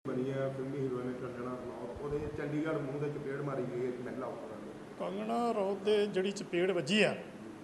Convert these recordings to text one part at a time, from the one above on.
ਬਣੀ ਆ ਫਿਲਮੀ ਹੀਰੋਇਨ ਕੰਗਣਾ ਰਣੌਤ ਉਹਦੇ ਚੰਡੀਗੜ੍ਹ ਮੂੰਹ ਦੇ ਚਪੇੜ ਮਾਰੀ ਗਈ ਇੱਕ ਮਹਿਲਾ ਉੱਪਰ ਕੰਗਣਾ ਰਣੌਤ ਦੇ ਜਿਹੜੀ ਚਪੇੜ ਵੱਜੀ ਆ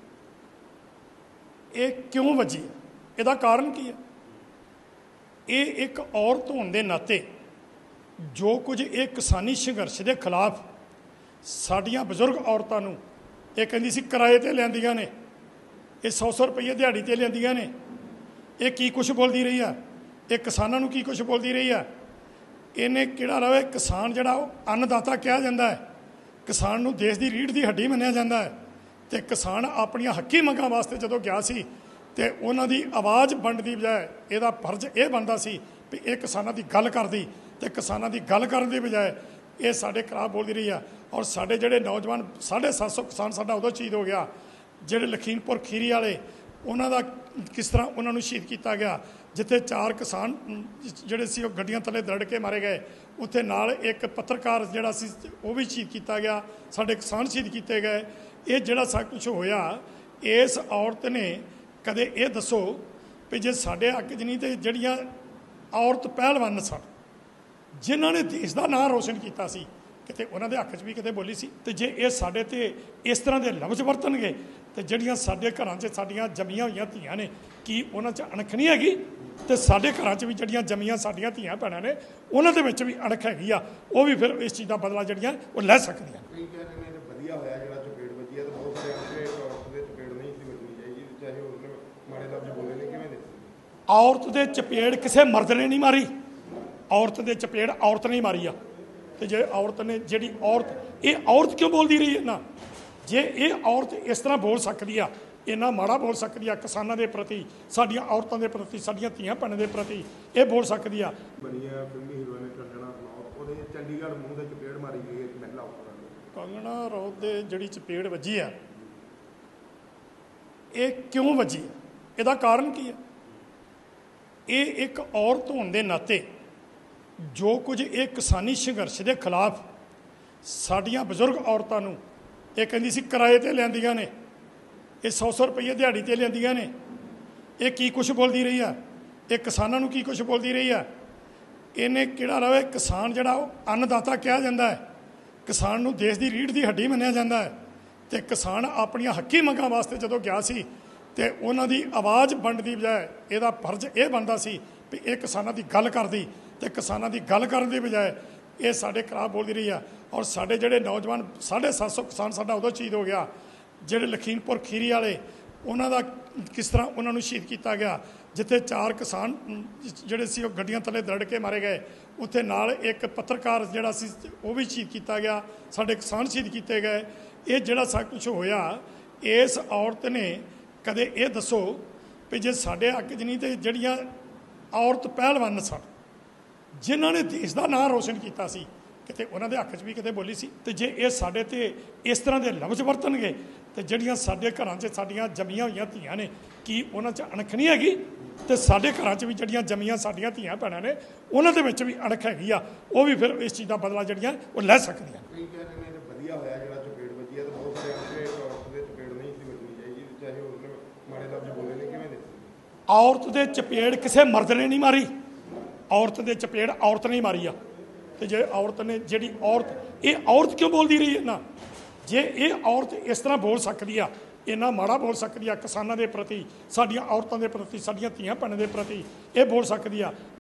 ਇਹ ਕਿਉਂ ਵੱਜੀ ਆ ਇਹਦਾ ਕਾਰਨ ਕੀ ਆ ਇਹ ਇੱਕ ਔਰਤ ਹੋਣ ਦੇ ਨਾਤੇ ਜੋ ਕੁਝ ਇਹ ਕਿਸਾਨੀ ਸੰਘਰਸ਼ ਦੇ ਖਿਲਾਫ ਸਾਡੀਆਂ ਬਜ਼ੁਰਗ ਔਰਤਾਂ ਨੂੰ ਇਹ ਕਹਿੰਦੀ ਸੀ ਕਿਰਾਏ ਤੇ ਲੈਂਦੀਆਂ ਨੇ ਇਹ 100 ਰੁਪਏ ਦਿਹਾੜੀ ਤੇ ਲੈਂਦੀਆਂ ਨੇ ਇਹ ਕੀ ਕੁਛ ਬੋਲਦੀ ਰਹੀ ਆ ਇਹ ਕਿਸਾਨਾਂ ਨੂੰ ਕੀ ਕੁਛ ਬੋਲਦੀ ਰਹੀ ਆ ਇਹਨੇ ਕਿਹੜਾ ਰਵੇ ਕਿਸਾਨ ਜਿਹੜਾ ਉਹ ਅੰਨਦਾਤਾ ਕਿਹਾ ਜਾਂਦਾ ਹੈ ਕਿਸਾਨ ਨੂੰ ਦੇਸ਼ ਦੀ ਰੀੜ੍ਹ ਦੀ ਹੱਡੀ ਮੰਨਿਆ ਜਾਂਦਾ ਹੈ ਤੇ ਕਿਸਾਨ ਆਪਣੀਆਂ ਹੱਕੀ ਮੰਗਾਂ ਵਾਸਤੇ ਜਦੋਂ ਗਿਆ ਸੀ ਤੇ ਉਹਨਾਂ ਦੀ ਆਵਾਜ਼ ਵੰਡਣ ਦੀ ਬਜਾਏ ਇਹਦਾ ਫਰਜ਼ ਇਹ ਬਣਦਾ ਸੀ ਵੀ ਇਹ ਕਿਸਾਨਾਂ ਦੀ ਗੱਲ ਕਰਦੀ ਤੇ ਕਿਸਾਨਾਂ ਦੀ ਗੱਲ ਕਰਨ ਦੀ ਬਜਾਏ ਇਹ ਸਾਡੇ ਖਿਲਾਫ ਬੋਲਦੀ ਰਹੀ ਆ ਔਰ ਸਾਡੇ ਜਿਹੜੇ ਨੌਜਵਾਨ 750 ਕਿਸਾਨ ਸਾਡਾ ਉਦੋਂ ਸ਼ਹੀਦ ਹੋ ਗਿਆ ਜਿਹੜੇ ਲਖੀਮਪੁਰ ਖੀਰੀ ਵਾਲੇ ਉਹਨਾਂ ਦਾ ਕਿਸ ਤਰ੍ਹਾਂ ਉਹਨਾਂ ਨੂੰ ਸ਼ਹੀਦ ਕੀਤਾ ਗਿਆ ਜਿੱਥੇ 4 ਕਿਸਾਨ ਜਿਹੜੇ ਸੀ ਉਹ ਗੱਡੀਆਂ ਥੱਲੇ ਦਰੜ ਕੇ ਮਾਰੇ ਗਏ ਉੱਥੇ ਨਾਲ ਇੱਕ ਪੱਤਰਕਾਰ ਜਿਹੜਾ ਸੀ ਉਹ ਵੀ ਸ਼ਹੀਦ ਕੀਤਾ ਗਿਆ ਸਾਡੇ ਕਿਸਾਨ ਸ਼ਹੀਦ ਕੀਤੇ ਗਏ ਇਹ ਜਿਹੜਾ ਸਭ ਕੁਝ ਹੋਇਆ ਇਸ ਔਰਤ ਨੇ ਕਦੇ ਇਹ ਦੱਸੋ ਵੀ ਜੇ ਸਾਡੇ ਹੱਕ 'ਚ ਨਹੀਂ ਤੇ ਜਿਹੜੀਆਂ ਔਰਤ ਪਹਿਲਵਾਨ ਸਨ ਜਿਨ੍ਹਾਂ ਨੇ ਦੇਸ਼ ਦਾ ਨਾਂ ਰੋਸ਼ਨ ਕੀਤਾ ਸੀ ਕਿਤੇ ਉਹਨਾਂ ਦੇ ਹੱਕ 'ਚ ਵੀ ਕਿਤੇ ਬੋਲੀ ਸੀ ਤੇ ਜੇ ਇਹ ਸਾਡੇ ਤੇ ਇਸ ਤਰ੍ਹਾਂ ਦੇ ਲਫ਼ਜ਼ ਵਰਤਣਗੇ ਤੇ ਜਿਹੜੀਆਂ ਸਾਡੇ ਘਰਾਂ 'ਚ ਸਾਡੀਆਂ ਜੰਮੀਆਂ ਹੋਈਆਂ ਧੀਆਂ ਨੇ ਕੀ ਉਹਨਾਂ 'ਚ ਅਣਖ ਨਹੀਂ ਹੈਗੀ ਤੇ ਸਾਡੇ ਘਰਾਂ 'ਚ ਵੀ ਜਿਹੜੀਆਂ ਜੰਮੀਆਂ ਸਾਡੀਆਂ ਧੀਆਂ ਭੈਣਾਂ ਨੇ ਉਹਨਾਂ ਦੇ ਵਿੱਚ ਵੀ ਅਣਖ ਹੈਗੀ ਆ ਉਹ ਵੀ ਫਿਰ ਇਸ ਚੀਜ਼ ਦਾ ਬਦਲਾ ਜਿਹੜੀਆਂ ਉਹ ਲੈ ਸਕਦੀਆਂ ਕਈ ਕਹਿੰਦੇ ਨੇ ਵਧੀਆ ਹੋਇਆ ਜਿਹੜਾ ਚਪੇੜ ਵੱਜੀ ਹੈ ਤੇ ਬਹੁਤ ਸਾਰੇ ਆਂਦੇ ਔਰਤ ਦੇ ਚਪੇੜ ਨਹੀਂ ਸੀ ਵੱਜਣੀ ਚਾਹੀਦੀ ਚਾਹੇ ਉਹਨੇ ਮਾੜੇ ਲਫ਼ਜ਼ ਬੋਲੇ ਨੇ ਕਿਵੇਂ ਦੇ ਔਰਤ ਦੇ ਚਪੇੜ ਕਿਸੇ ਮਰਦ ਨੇ ਨਹੀਂ ਮਾਰੀ ਔਰਤ ਦੇ ਚਪੇੜ ਔਰਤ ਨੇ ਮਾਰੀ ਆ ਤੇ ਜੇ ਔਰਤ ਨੇ ਜਿਹੜੀ ਔਰਤ ਇਹ ਔਰਤ ਕਿਉਂ ਬੋਲਦੀ ਰਹੀ ਹੈ ਨਾ ਜੇ ਇਹ ਔਰਤ ਇਸ ਤਰ੍ਹਾਂ ਬੋਲ ਸਕਦੀ ਆ ਇੰਨਾ ਮਾੜਾ ਬੋਲ ਸਕਦੀ ਆ ਕਿਸਾਨਾਂ ਦੇ ਪ੍ਰਤੀ ਸਾਡੀਆਂ ਔਰਤਾਂ ਦੇ ਪ੍ਰਤੀ ਸਾਡੀਆਂ ਧੀਆਂ ਭੈਣਾਂ ਦੇ ਪ੍ਰਤੀ ਇਹ ਬੋਲ ਸਕਦੀ ਆ ਬਣੀ ਆ ਫਿਲਮੀ ਹੀਰੋਇਨ ਕੰਗਣਾ ਰਣੌਤ ਉਹਦੇ ਚੰਡੀਗੜ੍ਹ ਮੂੰਹ ਦੇ ਚਪੇੜ ਮਾਰੀ ਗਈ ਇੱਕ ਮਹਿਲਾ ਉੱਪਰ ਕੰਗਣਾ ਰਣੌਤ ਦੇ ਜਿਹੜੀ ਚਪੇੜ ਵੱਜੀ ਆ ਇਹ ਕਿਉਂ ਵੱਜੀ ਆ ਇਹਦਾ ਕਾਰਨ ਕੀ ਆ ਇਹ ਇੱਕ ਔਰਤ ਹੋਣ ਦੇ ਨਾਤੇ ਜੋ ਕੁਝ ਇਹ ਕਿਸਾਨੀ ਸੰਘਰਸ਼ ਦੇ ਖਿਲਾਫ ਸਾਡੀਆਂ ਬਜ਼ੁਰਗ ਔਰਤਾਂ ਨੂੰ ਇਹ ਕਹਿੰਦੀ ਸੀ ਕਿਰਾਏ ਤੇ ਲੈਂਦੀਆਂ ਨੇ ਇਹ 100 ਰੁਪਏ ਦਿਹਾੜੀ ਤੇ ਲੈਂਦੀਆਂ ਨੇ ਇਹ ਕੀ ਕੁਛ ਬੋਲਦੀ ਰਹੀ ਆ ਇਹ ਕਿਸਾਨਾਂ ਨੂੰ ਕੀ ਕੁਛ ਬੋਲਦੀ ਰਹੀ ਆ ਇਹਨੇ ਕਿਹੜਾ ਰਵੇ ਕਿਸਾਨ ਜਿਹੜਾ ਉਹ ਅੰਨਦਾਤਾ ਕਿਹਾ ਜਾਂਦਾ ਹੈ ਕਿਸਾਨ ਨੂੰ ਦੇਸ਼ ਦੀ ਰੀੜ੍ਹ ਦੀ ਹੱਡੀ ਮੰਨਿਆ ਜਾਂਦਾ ਹੈ ਤੇ ਕਿਸਾਨ ਆਪਣੀਆਂ ਹੱਕੀ ਮੰਗਾਂ ਵਾਸਤੇ ਜਦੋਂ ਗਿਆ ਸੀ ਤੇ ਉਹਨਾਂ ਦੀ ਆਵਾਜ਼ ਵੰਡਣ ਦੀ ਬਜਾਏ ਇਹਦਾ ਫਰਜ਼ ਇਹ ਬਣਦਾ ਸੀ ਵੀ ਇਹ ਕਿਸਾਨਾਂ ਦੀ ਗੱਲ ਕਰਦੀ ਤੇ ਕਿਸਾਨਾਂ ਦੀ ਗੱਲ ਕਰਨ ਦੀ ਬਜਾਏ ਇਹ ਸਾਡੇ ਖਿਲਾਫ ਬੋਲਦੀ ਰਹੀ ਆ ਔਰ ਸਾਡੇ ਜਿਹੜੇ ਨੌਜਵਾਨ 750 ਕਿਸਾਨ ਸਾਡਾ ਉਦੋਂ ਸ਼ਹੀਦ ਹੋ ਗਿਆ ਜਿਹੜੇ ਲਖੀਮਪੁਰ ਖੀਰੀ ਵਾਲੇ ਉਹਨਾਂ ਦਾ ਕਿਸ ਤਰ੍ਹਾਂ ਉਹਨਾਂ ਨੂੰ ਸ਼ਹੀਦ ਕੀਤਾ ਗਿਆ ਜਿੱਥੇ 4 ਕਿਸਾਨ ਜਿਹੜੇ ਸੀ ਉਹ ਗੱਡੀਆਂ ਥੱਲੇ ਦਰੜ ਕੇ ਮਾਰੇ ਗਏ ਉੱਥੇ ਨਾਲ ਇੱਕ ਪੱਤਰਕਾਰ ਜਿਹੜਾ ਸੀ ਉਹ ਵੀ ਸ਼ਹੀਦ ਕੀਤਾ ਗਿਆ ਸਾਡੇ ਕਿਸਾਨ ਸ਼ਹੀਦ ਕੀਤੇ ਗਏ ਇਹ ਜਿਹੜਾ ਸਭ ਕੁਝ ਹੋਇਆ ਇਸ ਔਰਤ ਨੇ ਕਦੇ ਇਹ ਦੱਸੋ ਵੀ ਜੇ ਸਾਡੇ ਹੱਕ 'ਚ ਨਹੀਂ ਤੇ ਜਿਹੜੀਆਂ ਔਰਤ ਪਹਿਲਵਾਨ ਸਨ ਜਿਨ੍ਹਾਂ ਨੇ ਦੇਸ਼ ਦਾ ਨਾਂ ਰੋਸ਼ਨ ਕੀਤਾ ਸੀ ਕਿਤੇ ਉਹਨਾਂ ਦੇ ਹੱਕ 'ਚ ਵੀ ਕਿਤੇ ਬੋਲੀ ਸੀ ਤੇ ਜੇ ਇਹ ਸਾਡੇ ਤੇ ਇਸ ਤਰ੍ਹਾਂ ਦੇ ਲਫ਼ਜ਼ ਵਰਤਣਗੇ ਤੇ ਜਿਹੜੀਆਂ ਸਾਡੇ ਘਰਾਂ 'ਚ ਸਾਡੀਆਂ ਜੰਮੀਆਂ ਹੋਈਆਂ ਧੀਆਂ ਨੇ ਕੀ ਉਹਨਾਂ 'ਚ ਅਣਖ ਨਹੀਂ ਹੈਗੀ ਤੇ ਸਾਡੇ ਘਰਾਂ 'ਚ ਵੀ ਜਿਹੜੀਆਂ ਜੰਮੀਆਂ ਸਾਡੀਆਂ ਧੀਆਂ ਭੈਣਾਂ ਨੇ ਉਹਨਾਂ ਦੇ ਵਿੱਚ ਵੀ ਅਣਖ ਹੈਗੀ ਆ ਉਹ ਵੀ ਫਿਰ ਇਸ ਚੀਜ਼ ਦਾ ਬਦਲਾ ਜਿਹੜੀਆਂ ਉਹ ਲੈ ਸਕਦੀਆਂ ਕਈ ਕਹਿੰਦੇ ਨੇ ਵਧੀਆ ਹੋਇਆ ਜਿਹੜਾ ਚਪੇੜ ਵੱਜੀ ਹੈ ਤੇ ਬਹੁਤ ਸਾਰੇ ਆਂਦੇ ਔਰਤ ਦੇ ਚਪੇੜ ਨਹੀਂ ਸੀ ਵੱਜਣੀ ਚਾਹੀਦੀ ਚਾਹੇ ਉਹਨੇ ਮਾੜੇ ਲਫ਼ਜ਼ ਬੋਲੇ ਨੇ ਕਿਵੇਂ ਦੇ ਔਰਤ ਦੇ ਚਪੇੜ ਕਿਸੇ ਮਰਦ ਨੇ ਨਹੀਂ ਮਾਰੀ ਔਰਤ ਦੇ ਚਪੇੜ ਔਰਤ ਨੇ ਮਾਰੀ ਆ ਤੇ ਜੇ ਔਰਤ ਨੇ ਜਿਹੜੀ ਔਰਤ ਇਹ ਔਰਤ ਕਿਉਂ ਬੋਲਦੀ ਰਹੀ ਹੈ ਨਾ ਜੇ ਇਹ ਔਰਤ ਇਸ ਤਰ੍ਹਾਂ ਬੋਲ ਸਕਦੀ ਆ ਇੰਨਾ ਮਾੜਾ ਬੋਲ ਸਕਦੀ ਆ ਕਿਸਾਨਾਂ ਦੇ ਪ੍ਰਤੀ ਸਾਡੀਆਂ ਔਰਤਾਂ ਦੇ ਪ੍ਰਤੀ ਸਾਡੀਆਂ ਧੀਆਂ ਭੈਣਾਂ ਦੇ ਪ੍ਰਤੀ ਇਹ ਬੋਲ ਸਕਦੀ ਆ